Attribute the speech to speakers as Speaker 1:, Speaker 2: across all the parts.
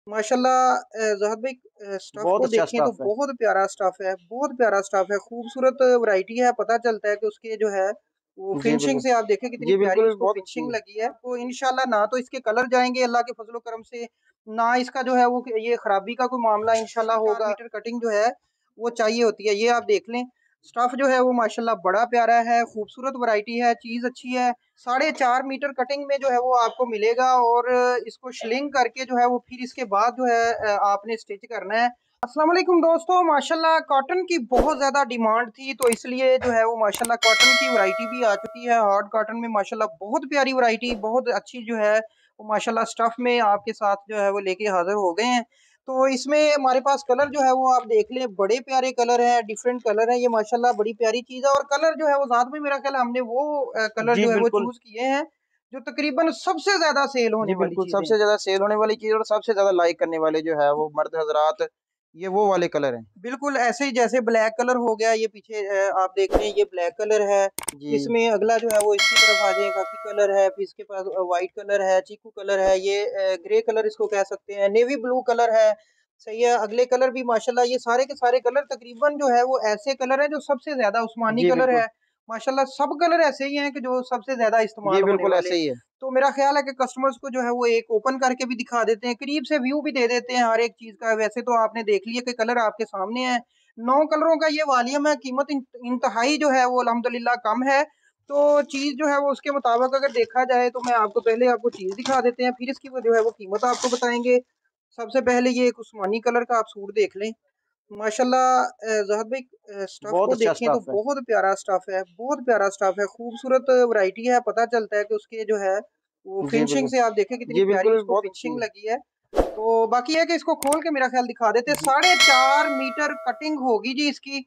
Speaker 1: माशाल्लाह ज़हद भाई स्टफ़
Speaker 2: बहुत
Speaker 1: को
Speaker 2: अच्छा
Speaker 1: देखें तो
Speaker 2: स्टफ है।
Speaker 1: बहुत प्यारा स्टफ़ है, बहुत प्यारा स्टफ़ है, खूबसूरत वैरायटी है, पता चलता है कि उसके जो है वो
Speaker 2: जी,
Speaker 1: फिनिशिंग
Speaker 2: बिल्कुल।
Speaker 1: से आप देखें कितनी
Speaker 2: जी,
Speaker 1: प्यारी
Speaker 2: बिल्कुल,
Speaker 1: उसको
Speaker 2: बहुत अच्छी
Speaker 1: फिनिशिंग
Speaker 2: है।
Speaker 1: लगी है। तो इंशाल्लाह ना तो इसके कलर जाएँगे अल्लाह के फ़ज़ल व करम से, ना इसका जो है वो ये खराबी का कोई मामला इंशाल्लाह होगा। 4 मीटर कटिंग जो है वो चाहिए होती है, ये आप देख लें। स्टफ़ जो है वो माशाल्लाह बड़ा प्यारा है, खूबसूरत वैरायटी है, चीज़ अच्छी है। 4.5 मीटर कटिंग में जो है वो आपको मिलेगा और इसको श्लिंग करके जो है वो फिर इसके बाद जो है आपने स्टिच करना है। अस्सलाम वालेकुम दोस्तों, माशाल्लाह कॉटन की बहुत ज़्यादा डिमांड थी तो इसलिए जो है वो माशाल्लाह कॉटन की वैरायटी भी आ चुकी है। हार्ड कॉटन में माशाल्लाह बहुत प्यारी वैरायटी, बहुत अच्छी जो है वो माशाल्लाह स्टफ़ में आपके साथ जो है वो लेके हाज़िर हो गए हैं। तो इसमें हमारे पास कलर जो है वो आप देख लें, बड़े प्यारे कलर हैं, डिफरेंट कलर हैं, ये माशाल्लाह बड़ी प्यारी चीज़ है और कलर जो है वो ज़्यादा में मेरा ख्याल है हमने वो कलर
Speaker 2: जी,
Speaker 1: जो है वो
Speaker 2: बिल्कुल।
Speaker 1: चूज़ किए हैं, जो तकरीबन सबसे ज़्यादा सेल
Speaker 2: जी,
Speaker 1: होने वाली
Speaker 2: बिल्कुल,
Speaker 1: चीज़ें
Speaker 2: सबसे
Speaker 1: हैं।
Speaker 2: ज़्यादा सेल होने वाली चीज़ और सबसे ज़्यादा लाइक करने वाले जो है वो मर्द हज़रात, ये वो वाले कलर हैं।
Speaker 1: बिल्कुल ऐसे ही जैसे ब्लैक कलर हो गया, ये पीछे आप देख रहे हैं ये ब्लैक कलर है,
Speaker 2: जी।
Speaker 1: इसमें अगला जो है वो इसकी तरफ आ जाए खाकी कलर है, फिर इसके पास व्हाइट कलर है, चीकू कलर है, ये ग्रे कलर इसको कह सकते हैं, नेवी ब्लू कलर है, सही है। अगले कलर भी माशाल्लाह ये सारे के सारे कलर तकरीबन जो है वो ऐसे कलर हैं जो सबसे ज़्यादा उस्मानी
Speaker 2: जी,
Speaker 1: कलर
Speaker 2: बिल्कुल।
Speaker 1: है। माशाल्लाह सब कलर ऐसे ही हैं कि जो सबसे ज़्यादा
Speaker 2: जी,
Speaker 1: इस्तेमाल होने
Speaker 2: बिल्कुल
Speaker 1: वाले।
Speaker 2: ऐसे ही है।
Speaker 1: तो मेरा ख़्याल है कि कस्टमर्स को जो है वो एक ओपन करके भी दिखा देते हैं, करीब से व्यू भी दे देते हैं हर एक चीज़ का। वैसे तो आपने देख लिया कि कलर आपके सामने है। 9 कलरों का ये वॉल्यूम है, कीमत इंतहाई जो है वो अल्हम्दुलिल्लाह कम है। तो चीज़ जो है वो उसके मुताबिक अगर देखा जाए तो मैं आपको पहले आपको चीज़ दिखा देते हैं, फिर इसकी वो जो है वो कीमत आपको बताएँगे। सबसे पहले ये एक उस्मानी कलर का आप सूट देख लें। माशाल्लाह ज़हद भाई स्टफ़
Speaker 2: बहुत
Speaker 1: को
Speaker 2: अच्छा
Speaker 1: देखें तो
Speaker 2: स्टफ है।
Speaker 1: बहुत प्यारा स्टफ़ है, बहुत प्यारा स्टफ़ है, खूबसूरत वैरायटी है, पता चलता है कि उसके जो है वो
Speaker 2: जी,
Speaker 1: फिनिशिंग
Speaker 2: बिल्कुल।
Speaker 1: से आप देखें कितनी
Speaker 2: जी,
Speaker 1: प्यारी
Speaker 2: बिल्कुल,
Speaker 1: उसको
Speaker 2: बहुत अच्छी
Speaker 1: फिनिशिंग
Speaker 2: है।
Speaker 1: लगी है। तो बाकी है कि इसको खोल के मेरा ख़्याल दिखा देते हैं,
Speaker 2: जी।
Speaker 1: 4.5 मीटर कटिंग होगी जी इसकी।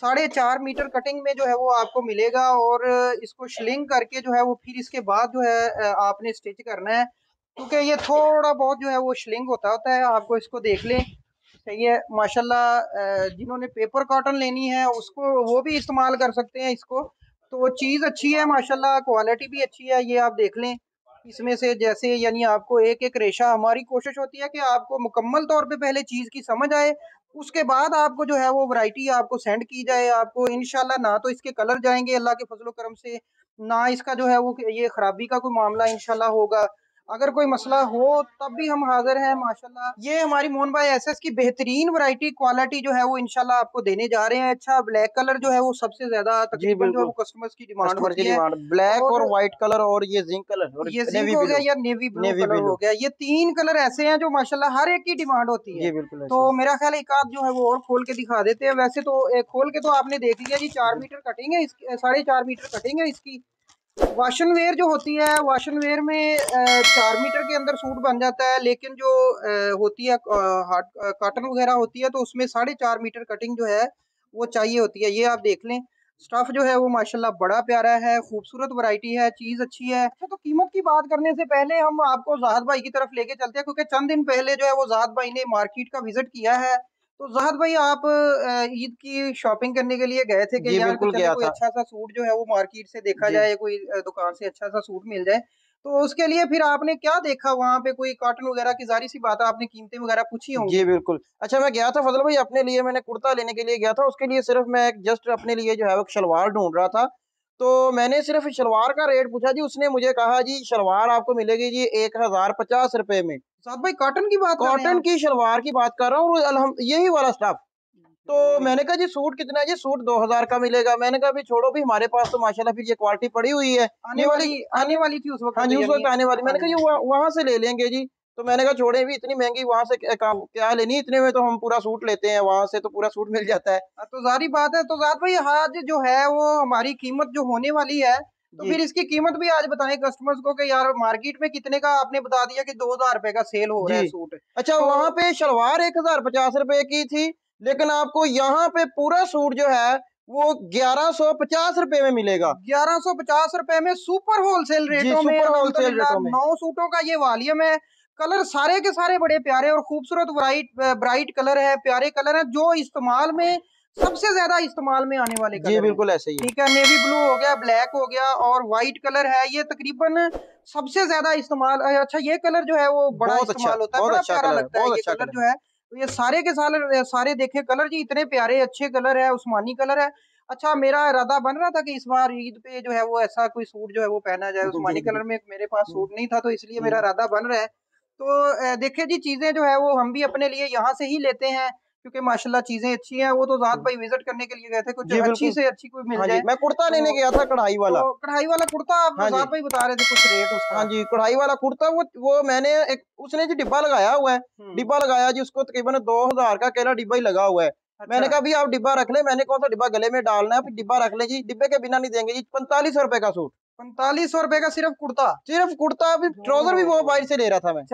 Speaker 1: 4.5 मीटर कटिंग में जो है वो आपको मिलेगा और इसको श्लिंग करके जो है वो फिर इसके बाद जो है आपने स्टिच करना है। क्योंकि ये थोड़ा बहुत जो है वो श्लिंग होता है, आपको इसको देख लें। सही है, माशाल्लाह जिन्होंने पेपर कॉटन लेनी है उसको वो भी इस्तेमाल कर सकते हैं इसको। तो चीज़ अच्छी है माशाल्लाह, क्वालिटी भी अच्छी है, ये आप देख लें। इसमें से जैसे यानी आपको एक-एक रेशा हमारी कोशिश होती है कि आपको मुकम्मल तौर पे पहले चीज़ की समझ आए, उसके बाद आपको जो है वो वैरायटी आपको सेंड की जाए। आपको इंशाल्लाह ना तो इसके कलर जाएँगे अल्लाह के फ़ज़ल व करम से, ना इसका जो है वो ये खराबी का कोई मामला इंशाल्लाह होगा। अगर कोई मसला हो तब भी हम हाज़िर हैं माशाल्लाह। ये हमारी मोहन भाई एसएस की बेहतरीन वैरायटी क्वालिटी जो है वो इंशाल्लाह आपको देने जा रहे हैं। अच्छा ब्लैक कलर जो है वो सबसे ज़्यादा
Speaker 2: जी,
Speaker 1: तकरीबन जो है
Speaker 2: बिल्कुल।
Speaker 1: वो कस्टमर्स की डिमांड
Speaker 2: कस्टमर की
Speaker 1: होती है
Speaker 2: डिमांड ब्लैक
Speaker 1: और
Speaker 2: और व्हाइट कलर और ये ज़िंक कलर और
Speaker 1: ये ज़िंक
Speaker 2: नेवी
Speaker 1: हो गया
Speaker 2: ब्लू,
Speaker 1: या नेवी ब्लू
Speaker 2: नेवी
Speaker 1: कलर हो
Speaker 2: ब्लू।
Speaker 1: गया। ये 3 कलर ऐसे हैं जो माशाल्लाह हर एक की डिमांड होती है।
Speaker 2: जी, बिल्कुल
Speaker 1: तो
Speaker 2: ऐसे ही।
Speaker 1: मेरा ख़्याल है एक आध जो है वो और खोल के दिखा देते हैं। वैसे तो खोल के तो आपने देख लिया जी 4
Speaker 2: जी।
Speaker 1: मीटर कटिंग है इसकी, 4.5 मीटर कटिंग है इसकी। वाशन वेयर जो होती है, वाशन वेयर में 4 मीटर के अंदर सूट बन जाता है, लेकिन जो होती है हार्ड कॉटन वगैरह होती है तो उसमें 4.5 मीटर कटिंग जो है वो चाहिए होती है। ये आप देख लें, स्टफ़ जो है वो माशाल्लाह बड़ा प्यारा है, खूबसूरत वैरायटी है, चीज़ अच्छी है। अच्छा, तो कीमत की बात करने से पहले हम आपको ज़ाहद भाई की तरफ लेके चलते हैं क्योंकि चंद दिन पहले जो है वो ज़ाहद भाई ने मार्केट का विज़िट किया है। तो ज़ाहद भाई आप ईद की शॉपिंग करने के लिए गए थे कि
Speaker 2: जी,
Speaker 1: यार
Speaker 2: बिल्कुल
Speaker 1: चले
Speaker 2: गया
Speaker 1: कोई
Speaker 2: था।
Speaker 1: अच्छा-सा सूट जो है वो मार्केट से देखा
Speaker 2: जी।
Speaker 1: जाए, कोई दुकान से अच्छा-सा सूट मिल जाए। तो उसके लिए फिर आपने क्या देखा वहाँ पे? कोई कॉटन वगैरह की ज़ाहिर-सी बात है आपने कीमतें वगैरह पूछी
Speaker 2: जी,
Speaker 1: होंगी?
Speaker 2: बिल्कुल। अच्छा मैं गया था फ़ज़ल भाई अपने लिए मैंने कुर्ता लेने के लिए गया था, उसके लिए सिर्फ़ मैं एक जस्ट अपने लिए जो है वो शलवार ढूँढ रहा था। तो मैंने सिर्फ़ शलवार का रेट पूछा जी, उसने मुझे कहा जी शलवार आपको मिलेगी जी ₹1050 में।
Speaker 1: साहब भाई कॉटन की बात कर रहे हैं
Speaker 2: कॉटन
Speaker 1: आप?
Speaker 2: की शलवार की बात कर रहा हूँ और यही वाला स्टफ़। तो मैंने कहा जी सूट कितना है? जी सूट 2000 का मिलेगा। मैंने कहा अभी छोड़ो भी हमारे पास तो माशाल्लाह फिर ये क्वालिटी पड़ी हुई है।
Speaker 1: आने
Speaker 2: ये वाली
Speaker 1: वाली
Speaker 2: आने
Speaker 1: आने वाली थी उस
Speaker 2: हाँ
Speaker 1: वक़्त
Speaker 2: जी, उस
Speaker 1: यानी
Speaker 2: वक़्त आने वाली।
Speaker 1: हाँ
Speaker 2: मैंने कहा
Speaker 1: जी,
Speaker 2: ये
Speaker 1: हाँ।
Speaker 2: वहाँ से ले लेंगे जी। तो मैंने कहा छोड़ें भी इतनी महँगी वहाँ से क्या लेनी, इतने में तो हम पूरा सूट लेते हैं, वहाँ से तो पूरा सूट मिल जाता है।
Speaker 1: तो ज़ाहिर-सी बात है, तो ज़ाहिर भाई आज जो है वो हमारी कीमत जो होने वाली है, तो
Speaker 2: जी।
Speaker 1: फिर इसकी कीमत भी आज बताएँ कस्टमर्स को कि यार मार्केट में कितने का आपने बता दिया कि ₹2000 का सेल हो रहा है
Speaker 2: जी।
Speaker 1: सूट।
Speaker 2: अच्छा
Speaker 1: तो
Speaker 2: वहाँ पे शलवार ₹1050 की थी, लेकिन आपको यहाँ पे पूरा सूट जो है वो ₹1150 में मिलेगा।
Speaker 1: ₹1150 में सुपर होलसेल
Speaker 2: जी,
Speaker 1: रेटों में
Speaker 2: सुपर होलसेल
Speaker 1: अल्हम्दुलिल्लाह
Speaker 2: रेटों में।
Speaker 1: 9 सूटों का ये वॉल्यूम है। कलर सारे के सारे बड़े प्यारे और खूबसूरत ब्राइट कलर है, प्यारे कलर हैं जो इस्तेमाल में सबसे ज्यादा इस्तेमाल में आने वाले
Speaker 2: जी
Speaker 1: कलर हैं।
Speaker 2: बिल्कुल ऐसे ही है।
Speaker 1: ठीक है, नेवी ब्लू हो गया, ब्लैक हो गया और व्हाइट कलर है, ये तकरीबन सबसे ज्यादा इस्तेमाल। अच्छा, ये कलर जो है वो बड़ा इस्तेमाल होता है,
Speaker 2: बहुत
Speaker 1: बड़ा
Speaker 2: अच्छा
Speaker 1: प्यारा
Speaker 2: कलर है,
Speaker 1: लगता है
Speaker 2: बहुत
Speaker 1: ये
Speaker 2: अच्छा
Speaker 1: कलर
Speaker 2: कलर
Speaker 1: जो है। तो ये सारे के सारे सारे देखे कलर जी, इतने प्यारे अच्छे कलर है, उस्मानी कलर है। अच्छा, मेरा इरादा बन रहा था कि इस बार ईद पे जो है वो ऐसा कोई सूट जो है वो पहना जाए
Speaker 2: है।
Speaker 1: उस्मानी
Speaker 2: जी जी।
Speaker 1: कलर में। मेरे पास सूट नहीं था, तो इसलिए मेरा
Speaker 2: हम्म,
Speaker 1: इरादा बन रहा है। तो देखिए जी, चीजें जो है वो हम भी अपने लिए यहाँ से ही लेते हैं, क्योंकि माशाल्लाह चीजें अच्छी हैं। वो तो जात
Speaker 2: हम्म।
Speaker 1: भाई विजिट करने के लिए गए थे, कुछ
Speaker 2: जी
Speaker 1: अच्छी
Speaker 2: बिल्कुल।
Speaker 1: से अच्छी कोई मिल
Speaker 2: हाँ जी,
Speaker 1: जाए।
Speaker 2: मैं कुर्ता लेने
Speaker 1: तो
Speaker 2: गया था कढ़ाई वाला।
Speaker 1: तो कढ़ाई वाला कुर्ता आप
Speaker 2: हाँ जी।
Speaker 1: जात भाई बता रहे थे कुछ रेट
Speaker 2: हाँ
Speaker 1: उसका।
Speaker 2: जी, कढ़ाई वाला कुर्ता, वो मैंने एक, उसने जी डिब्बा लगाया हुआ है।
Speaker 1: हम्म।
Speaker 2: डिब्बा लगाया जी, उसको तकरीबन 2000 का अकेला डिब्बा ही लगा हुआ है।
Speaker 1: अच्छा।
Speaker 2: मैंने कहा भी आप डिब्बा रख ले, मैंने कौन सा डिब्बा गले में डालना है, फिर डिब्बा रख ले जी, डिब्बे के बिना नहीं देंगे जी। 4500 रुपए का सूट,
Speaker 1: 4500 रुपए का सिर्फ कुर्ता?
Speaker 2: सिर्फ कुर्ता, भी ट्राउजर भी वो
Speaker 1: ओहो।
Speaker 2: बाहर से ले रहा था मैं।